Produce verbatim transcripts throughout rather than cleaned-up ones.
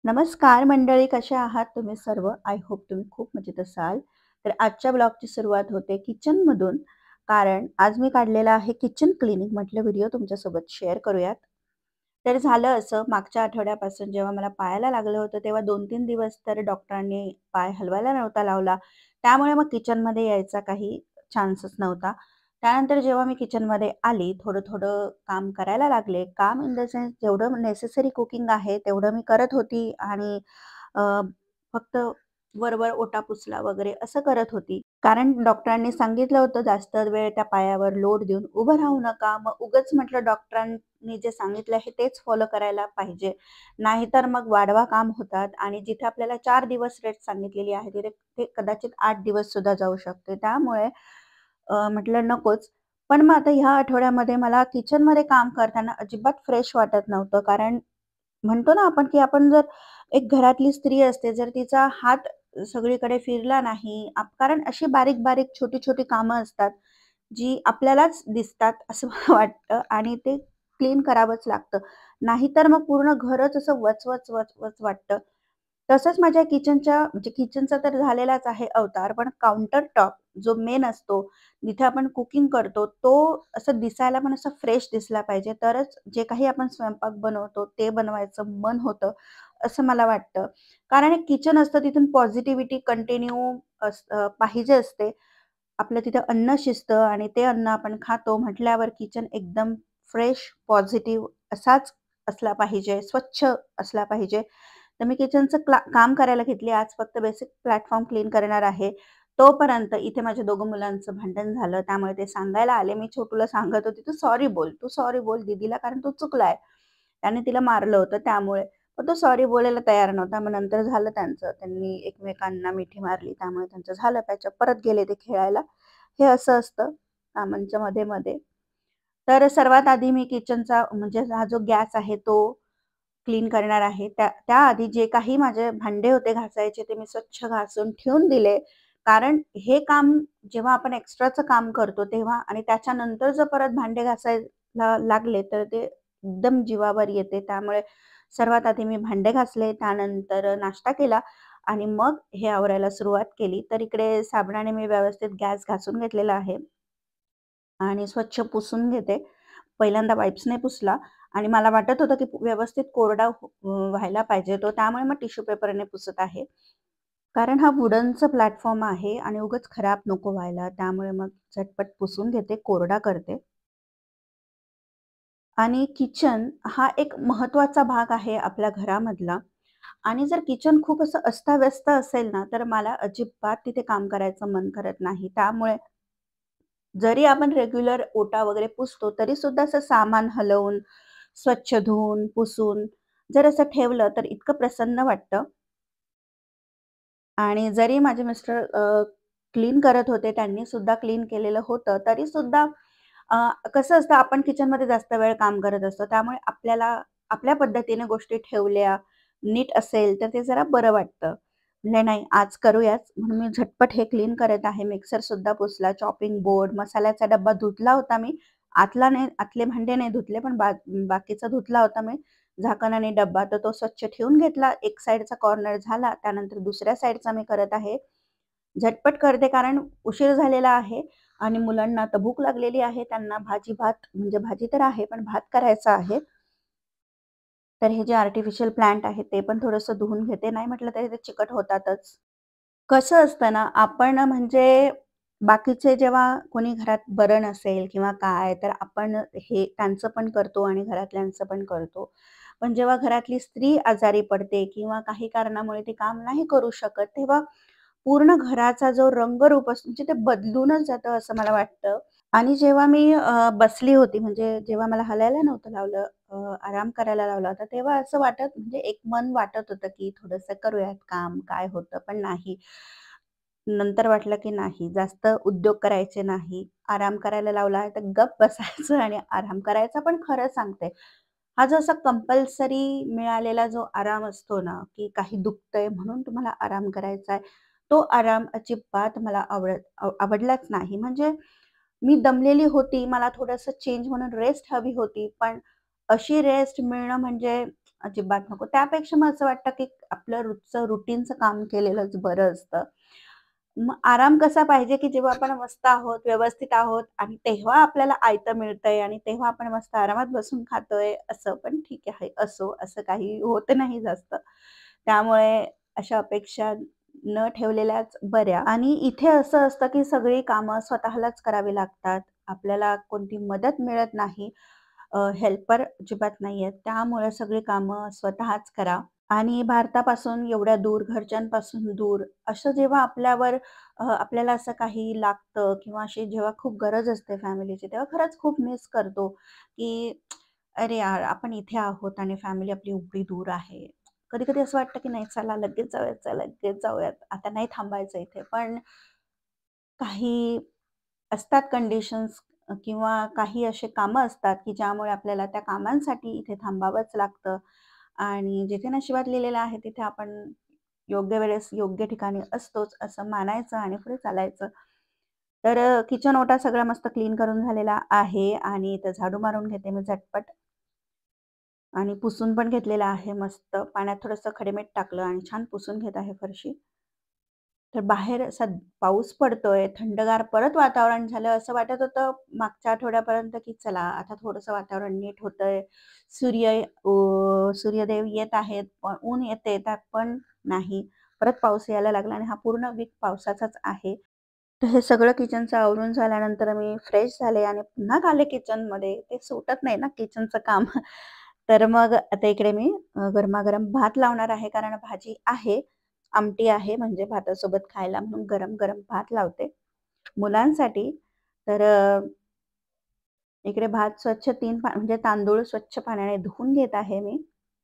नमस्कार मंडळी, कशा आहात तुम्ही सर्व? आय होप तुम्ही खूप मजेत असाल. तर आजच्या ब्लॉगची सुरुवात होते किचनमधून. कारण आज मी काढलेला आहे किचन क्लीनिंग. म्हटलं व्हिडिओ तुमच्यासोबत शेअर करूयात. तर झालं असं, मागच्या आठवड्यापासून जेव्हा मला पायाला लागलं होतं, तेव्हा दोन तीन दिवस तर डॉक्टरांनी पाय हलवायला नव्हता लावला. त्यामुळे मग किचनमध्ये यायचा काही चान्सच नव्हता. त्यानंतर जेव्हा मी किचनमध्ये आली, थोडं-थोडं काम करायला लागले. काम इन द सेन्स जेवढं नेसेसरी कुकिंग आहे, तेवढं मी करत होती आणि अ, फक्त वर-वर ओटा पुसला वगैरे असं करत होती. कारण डॉक्टरांनी सांगितलं होतं, जास्त वेळ त्या पायावर लोड देऊन उभं राहू नका. मग उगाच म्हटलं डॉक्टरांनी जे सांगितलं आहे तेच फॉलो करायला पाहिजे. नाहीतर मग वाढवा काम होतात आणि जिथे आपल्याला चार दिवस रेस्ट सांगितलेली आहे, तिथे ते कदाचित आठ दिवस सुद्धा जाऊ शकते. त्यामुळे अ, म्हटलं नकोच. पण मग आता ह्या आठवड्यामध्ये मला किचनमध्ये काम करताना अजिबात फ्रेश वाटत नव्हतं. कारण म्हणतो ना आपण, की आपण जर एक घरातली स्त्री असते, जर तिचा हात सगळीकडे फिरला नाही, आप कारण अशी बारीक-बारीक, छोटी-छोटी कामं असतात, जी आपल्यालाच दिसतात असं मला वाटतं आणि ते क्लीन करावंच लागतं. नाहीतर मग पूर्ण घरच असं वच-वच, वच-वच वाटतं. तसंच माझ्या किचनच्या म्हणजे किचनचा तर झालेलाच आहे अवतार, पण काउंटर टॉप जो मेन असतो, जिथे आपण कुकिंग करतो, तो असं दिसायला पण असा फ्रेश दिसला पाहिजे. तरच जे काही आपण स्वयंपाक बनवतो, ते बनवायचं मन होतं, असं मला वाटतं. कारण एक किचन असतं, तिथून पॉझिटिव्हिटी कंटिन्यू अस अ, पाहिजे असते. आपलं तिथं अन्न शिजतं आणि ते अन्न आपण खातो म्हटल्यावर किचन एकदम फ्रेश, पॉझिटिव्ह असाच असला पाहिजे, स्वच्छ असला पाहिजे. तर मी किचनचं क्ला काम करायला घेतली. आज फक्त बेसिक प्लॅटफॉर्म क्लीन करणार आहे. तोपर्यंत इथे माझ्या दोघं मुलांचं भांडण झालं. त्यामुळे ते सांगायला आले. मी छोटूला सांगत होती, "तू सॉरी बोल, तू सॉरी बोल दीदीला कारण तो चुकलाय." त्याने तिला मारलं होतं त्यामुळे. पण तो सॉरी बोलायला तयार नव्हता. मग नंतर झालं त्यांचं. त्यांनी एकमेकांना मिठी मारली. त्यामुळे त्यांचं झालं पॅचअप. परत गेले ते खेळायला. हे असं असतं कामांच्या मध्ये-मध्ये. तर सर्वात आधी मी किचनचा म्हणजे हा जो गॅस आहे तो क्लीन करणार आहे. त्या त्याआधी जे काही माझे भांडे होते घासायचे ते मी स्वच्छ घासून ठेवून दिले. कारण हे काम जेव्हा आपण एक्स्ट्राचं काम करतो तेव्हा आणि त्याच्यानंतर जर परत भांडे घासायला लागले तर ते एकदम जीवावर येते. त्यामुळे सर्वात आधी मी भांडे घासले, त्यानंतर नाश्ता केला आणि मग हे आवरायला सुरुवात केली. तर इकडे साबणाने मी व्यवस्थित गॅस घासून घेतलेला आहे आणि स्वच्छ पुसून घेते. पहिल्यांदा वाइप्सने पुसला आणि मला वाटत होतं, की व्यवस्थित कोरडा हो अ, व्हायला पाहिजे तो. त्यामुळे मग टिश्यू पेपरने पुसत आहे. कारण हा वुडनचा प्लॅटफॉर्म आहे आणि उगाच खराब नको व्हायला. त्यामुळे मग झटपट पुसून घेते, कोरडा करते. आणि किचन हा एक महत्त्वाचा भाग आहे आपल्या घरामधला आणि जर किचन खूप असं अस्ताव्यस्त असेल ना, तर मला अजिबात तिथे काम करायचं मन करत नाही. त्यामुळे जरी आपण रेग्युलर ओटा वगैरे पुसतो, तरी सुद्धा असं सामान हलवून, स्वच्छ धुवून, पुसून जर असं ठेवलं, तर इतकं प्रसन्न वाटतं. आणि जरी माझे मिस्टर क्लीन करत होते, त्यांनी सुद्धा क्लीन केलेलं होतं, तरी सुद्धा अ, कसं असतं आपण किचनमध्ये जास्त वेळ काम करत असतो. त्यामुळे आपल्याला आपल्या पद्धतीने गोष्टी ठेवल्या, नीट असेल, तर ते जरा बरं वाटतं. म्हणले नाही आज करूयाच म्हणून मी झटपट हे क्लीन करत आहे. मिक्सर सुद्धा पुसला, चॉपिंग बोर्ड, मसाल्याचा डब्बा धुतला होता मी. आतला नाही आतले भांडे नाही धुतले, पण बा बाकीचा धुतला होता मी. झाकण आणि डब्बा तर तो स्वच्छ ठेवून घेतला. एक साइडचा कॉर्नर झाला. त्यानंतर दुसऱ्या साइडचा मी करत आहे. झटपट करते कारण उशीर झालेला आहे आणि मुलांना तर भूक लागलेली आहे. त्यांना भाजी-भात म्हणजे भाजी तर आहे, पण भात करायचा आहे. तर हे जे आर्टिफिशियल प्लांट आहे ते पण थोडंसं धुवून घेते. नाही म्हटलं तरी ते चिकट होतातच. कसं असतं ना, आपण म्हणजे बाकीचे जेव्हा कोणी घरात बरं नसेल किंवा काय, तर आपण हे त्यांचं पण करतो आणि घरातल्यांचं पण करतो. पण जेव्हा घरातली स्त्री आजारी पडते किंवा काही कारणामुळे ती काम नाही करू शकत, तेव्हा पूर्ण घराचा जो रंगरूप असतो म्हणजे ते बदलूनच जातं असं मला वाटतं. आणि जेव्हा मी अ, बसली होती म्हणजे जेव्हा मला हलायला नव्हतं लावलं, अ, आराम करायला लावला होता, तेव्हा असं वाटत म्हणजे एक मन वाटत होतं, की थोडंसं करूयात काम, काय होतं, पण नाही. नंतर वाटलं, की नाही जास्त उद्योग करायचे नाही. आराम करायला लावला आहे, तर गप्प बसायचं आणि आराम करायचा. पण खरं सांगते, हा जो असा कंपल्सरी मिळालेला जो आराम असतो ना, की काही दुखतंय म्हणून तुम्हाला आराम करायचा आहे, तो आराम अजिबात मला आवडत आव आवडलाच नाही. म्हणजे मी दमलेली होती. मला थोडंसं चेंज म्हणून रेस्ट हवी होती. पण अशी रेस्ट मिळणं म्हणजे अजिबात नको. त्यापेक्षा मग असं वाटतं, की आपलं रोजचं रुटीनचं काम केलेलंच बरं असतं. मग आराम कसा पाहिजे, की जेव्हा आपण मस्त आहोत, व्यवस्थित आहोत आणि तेव्हा आपल्याला आयतं मिळतंय आणि तेव्हा आपण मस्त आरामात बसून खातोय, असं पण ठीक आहे, असो, असं काही होत नाही जास्त. त्यामुळे अशा अपेक्षा न ठेवलेल्याच बऱ्या. आणि इथे असं असतं, की सगळी कामं स्वतःलाच करावी लागतात. आपल्याला कोणती मदत मिळत नाही. हेल्पर अजिबात नाहीयेत. त्यामुळे सगळी कामं स्वतःच करा. आणि भारतापासून एवढ्या दूर, घरच्यांपासून दूर, असं जेव्हा आपल्यावर अ, आपल्याला असं काही लागतं किंवा अशी जेव्हा खूप गरज असते फॅमिलीची, तेव्हा खरंच खूप मिस करतो, की अरे यार, आपण इथे आहोत आणि फॅमिली आपली एवढी दूर आहे. कधी-कधी असं वाटतं, की नाही चला लगेच जाऊयात, चला लगेच जाऊयात. आता नाही थांबायचं इथे. पण काही असतात कंडिशन्स किंवा काही असे कामं असतात, की ज्यामुळे आपल्याला त्या कामांसाठी इथे थांबावंच लागतं आणि जिथे नशिबात लिहिलेलं आहे तिथे आपण योग्य वेळेस योग्य ठिकाणी असतोच असं मानायचं आणि पुढे चालायचं. तर अ, किचन ओटा सगळा मस्त क्लीन करून झालेला आहे आणि इथं झाडू मारून घेते मी झटपट आणि पुसून पण घेतलेलं आहे मस्त. पाण्यात थोडंसं खडेमीठ टाकलं आणि छान पुसून घेत आहे फरशी. तर बाहेर असा पाऊस पडतोय, थंडगार परत वातावरण झालं. असं वाटत होतं मागच्या आठवड्यापर्यंत, की चला आता थोडंसं वातावरण नीट होतंय. सूर्य अ, सूर्यदेव येत आहेत, पण ऊन येते त्यात पण नाही. परत पाऊस यायला लागला आणि हा पूर्ण वीक पावसाचाच आहे. तर हे सगळं किचनचं आवरून झाल्यानंतर मी फ्रेश झाले आणि पुन्हा आले किचनमध्ये. ते सुटत नाही ना किचनचं काम. तर मग आता इकडे मी अ, गरमागरम भात लावणार आहे, कारण भाजी आहे, आमटी आहे म्हणजे भातासोबत खायला म्हणून गरम-गरम भात लावते मुलांसाठी. तर अ, इकडे भात स्वच्छ तीन पा म्हणजे तांदूळ स्वच्छ पाण्याने धुवून घेत आहे मी.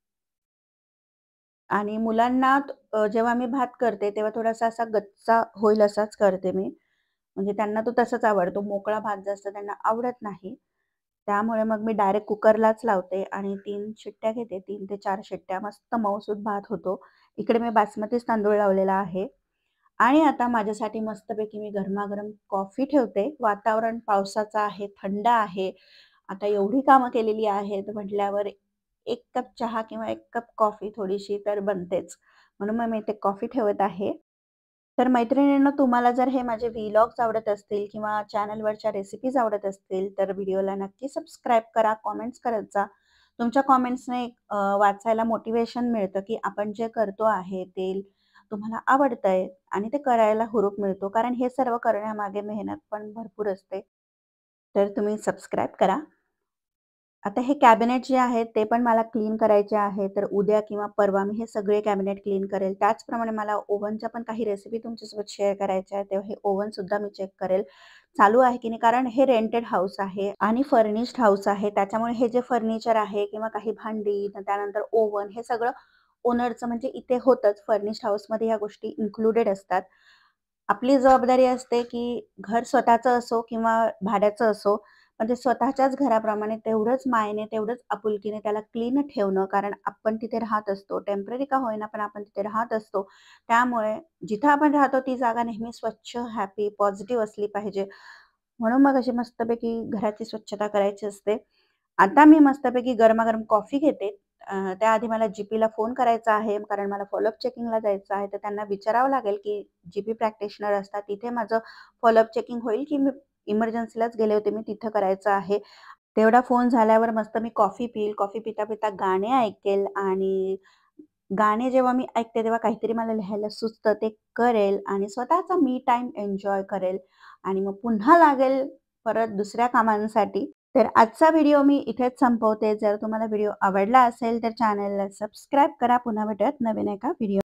आणि मुलांना अ, जेव्हा मी भात करते, तेव्हा थोडासा असा गच्चा होईल असाच करते मी. म्हणजे त्यांना तो तसाच आवडतो. मोकळा भात जास्त त्यांना आवडत नाही. त्यामुळे मग मी डायरेक्ट कुकरलाच लावते आणि तीन शिट्ट्या घेते. तीन ते चार शिट्ट्या मस्त मऊसूत भात होतो. इकडे मी बासमतीच तांदूळ लावलेला आहे. आणि आता माझ्यासाठी मस्तपैकी मी गरमागरम कॉफी ठेवते. वातावरण पावसाचं आहे, थंड आहे. आता एवढी कामं केलेली आहेत म्हटल्यावर एक कप चहा किंवा एक कप कॉफी थोडीशी तर बनतेच. म्हणून मग मी इथे कॉफी ठेवत आहे. तर मैत्रिणींनो, तुम्हाला जर हे माझे व्लॉग्स आवडत असतील किंवा चॅनलवरच्या रेसिपीज आवडत असतील, तर व्हिडिओला नक्की सबस्क्राईब करा, कमेंट्स करत जा. तुमच्या कमेंट्सने अ, वाचायला मोटिव्हेशन मिळतं, की आपण जे करतो आहे ते तुम्हाला आवडतंय आणि ते करायला हुरूप मिळतो. कारण हे सर्व करण्यामागे मेहनत पण भरपूर असते. तर तुम्ही सबस्क्राईब करा. आता हे कॅबिनेट जे आहेत ते पण मला क्लीन करायचे आहे. तर उद्या किंवा परवा मी हे सगळे कॅबिनेट क्लीन करेल. त्याचप्रमाणे मला ओव्हनच्या पण काही रेसिपी तुमच्यासोबत शेअर करायच्या आहेत. तेव्हा हे ओव्हनसुद्धा मी चेक करेल, चालू आहे की नाही. कारण हे रेंटेड हाऊस आहे आणि फर्निश्ड हाऊस आहे. त्याच्यामुळे हे जे फर्निचर आहे किंवा काही भांडी, त्यानंतर ओव्हन हे सगळं ओनरचं म्हणजे इथे होतंच. फर्निश्ड हाऊसमध्ये ह्या गोष्टी इन्क्लुडेड असतात. आपली जबाबदारी असते, की घर स्वतःचं असो किंवा भाड्याचं असो, पण ते स्वतःच्याच घराप्रमाणे तेवढंच मायेने, तेवढंच आपुलकीने त्याला क्लीन ठेवणं. कारण आपण तिथे राहत असतो. टेम्पररी का होईना, पण आपण तिथे राहत असतो. त्यामुळे जिथं आपण राहतो ती जागा नेहमी स्वच्छ, हॅपी, पॉझिटिव्ह असली पाहिजे. म्हणून मग अशी मस्तपैकी घराची स्वच्छता करायची असते. आता मी मस्तपैकी गरमागरम कॉफी घेते. अ, त्याआधी मला जीपीला फोन करायचा आहे, कारण मला फॉलोअप चेकिंगला जायचं आहे. तर त्यांना विचारावं लागेल, की जीपी प्रॅक्टिशनर असतात, तिथे माझं फॉलोअप चेकिंग होईल, की मी इमर्जन्सीलाच गेले होते, मी तिथं करायचं आहे. तेवढा फोन झाल्यावर मस्त मी कॉफी पिईल. कॉफी पिता-पिता गाणे ऐकेल आणि गाणे जेव्हा मी ऐकते, तेव्हा काहीतरी मला लिहायला सुचतं, ते करेल आणि स्वतःचा मी टाईम एन्जॉय करेल आणि मग पुन्हा लागेल परत दुसऱ्या कामांसाठी. तर आजचा व्हिडिओ मी इथेच संपवते. जर तुम्हाला व्हिडिओ आवडला असेल, तर चॅनलला सबस्क्राईब करा. पुन्हा भेटूयात नवीन एका व्हिडिओ